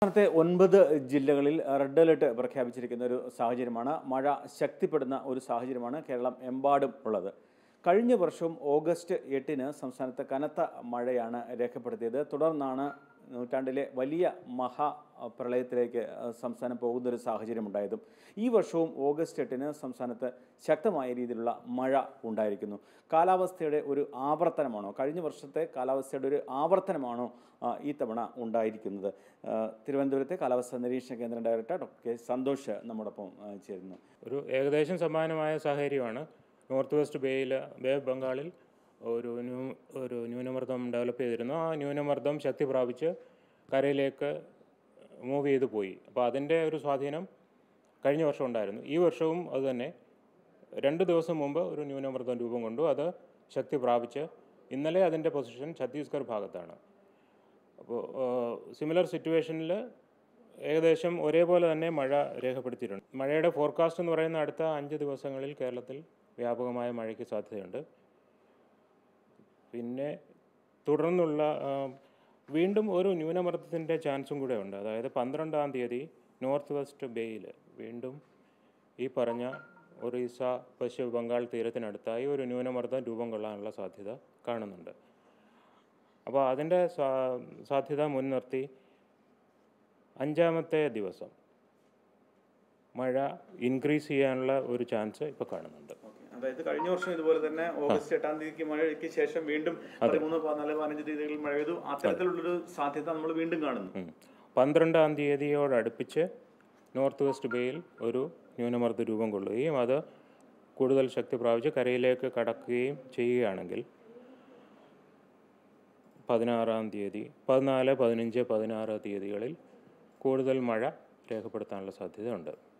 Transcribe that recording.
സംസ്ഥാനത്തെ 9 ജില്ലകളിൽ red alert പ്രഖ്യാപിച്ചിരിക്കുന്ന ഒരു സാഹചര്യമാണ്. മഴ ശക്തിപ്പെടുന്ന ഒരു സാഹചര്യമാണ് കേരളം എമ്പാടും ഉള്ളത്. കഴിഞ്ഞ വർഷവും ഓഗസ്റ്റ് 8-ന് സംസ്ഥാനത്ത് കനത്ത മഴയാണ് രേഖപ്പെടുത്തിയത്. തുടർന്നാണ് നൂറ്റാണ്ടിലെ വലിയ മഹാപ്രളയത്തിലേക്ക് സംസ്ഥാനം പോകുന്നൊരു സാഹചര്യമുണ്ടായതും. ഈ വർഷവും ഓഗസ്റ്റ് 8-ന് സംസ്ഥാനത്ത് ശക്തമായ രീതിയിലുള്ള മഴ ഉണ്ടായിരിക്കുന്നു. കാലാവസ്ഥയുടെ ഒരു ആവർത്തനമാണോ, കഴിഞ്ഞ വർഷത്തെ കാലാവസ്ഥയുടെ ഒരു ആവർത്തനമാണോ ഈ തവണ ഉണ്ടായിരിക്കുന്നത്? തിരുവനന്തപുരത്തെ കാലാവസ്ഥാ നിരീക്ഷണ കേന്ദ്രം ഡയറക്ടർ ഡോക്ടർ കെ സന്തോഷ് നമ്മോടൊപ്പം ചേരുന്നു. ഒരു ഏകദേശം സമാനമായ സാഹചര്യമാണ് നോർത്ത് വെസ്റ്റ് ബേ ഓഫ് ബംഗാളിൽ ഒരു ന്യൂനമർദ്ദം ഡെവലപ്പ് ചെയ്തിരുന്നു. ആ ന്യൂനമർദ്ദം ശക്തി പ്രാപിച്ച് കരയിലേക്ക് മൂവ് ചെയ്തു പോയി. അപ്പോൾ അതിൻ്റെ ഒരു സ്വാധീനം കഴിഞ്ഞ വർഷം ഉണ്ടായിരുന്നു. ഈ വർഷവും അതുതന്നെ 2 ദിവസം മുമ്പ് ഒരു ന്യൂനമർദ്ദം രൂപം കൊണ്ടു. അത് ശക്തി പ്രാപിച്ച് ഇന്നലെ അതിൻ്റെ പൊസിഷൻ ഛത്തീസ്ഗഡ് ഭാഗത്താണ്. അപ്പോൾ സിമിലർ സിറ്റുവേഷനിൽ ഏകദേശം ഒരേപോലെ തന്നെ മഴ രേഖപ്പെടുത്തിയിട്ടുണ്ട്. മഴയുടെ ഫോർകാസ്റ്റ് എന്ന് പറയുന്ന അടുത്ത 5 ദിവസങ്ങളിൽ കേരളത്തിൽ വ്യാപകമായ മഴയ്ക്ക് സാധ്യതയുണ്ട്. പിന്നെ തുടർന്നുള്ള വീണ്ടും ഒരു ന്യൂനമർദ്ദത്തിൻ്റെ ചാൻസും കൂടെ ഉണ്ട്. അതായത് 12-ാം തീയതി നോർത്ത് വെസ്റ്റ് ബേയിൽ വീണ്ടും ഈ പറഞ്ഞ ഒറീസ പശ്ചിമ ബംഗാൾ തീരത്തിനടുത്തായി ഒരു ന്യൂനമർദ്ദം രൂപം കൊള്ളാനുള്ള സാധ്യത കാണുന്നുണ്ട്. അപ്പോൾ അതിൻ്റെ സാധ്യത മുൻനിർത്തി 5-ാമത്തെ ദിവസം മഴ ഇൻക്രീസ് ചെയ്യാനുള്ള ഒരു ചാൻസ് ഇപ്പോൾ കാണുന്നുണ്ട്. അതായത് കഴിഞ്ഞ വർഷം ഇതുപോലെ തന്നെ ഓഗസ്റ്റ് 8-ാം തീയതിക്ക് മഴയ്ക്ക് ശേഷം വീണ്ടും 13, 14, 15 തീയതികളിൽ മഴ പെയ്തു. അത്തരത്തിലുള്ളൊരു സാധ്യത നമ്മൾ വീണ്ടും കാണുന്നു. 12-ാം തീയതിയോടടുപ്പിച്ച് നോർത്ത് വെസ്റ്റ് ബേയിൽ ഒരു ന്യൂനമർദ്ദ രൂപം കൊള്ളുകയും അത് കൂടുതൽ ശക്തി പ്രാപിച്ച് കരയിലേക്ക് കടക്കുകയും ചെയ്യുകയാണെങ്കിൽ 16-ാം തീയതി, 14, 15, 16 തീയതികളിൽ കൂടുതൽ മഴ രേഖപ്പെടുത്താനുള്ള സാധ്യതയുണ്ട്.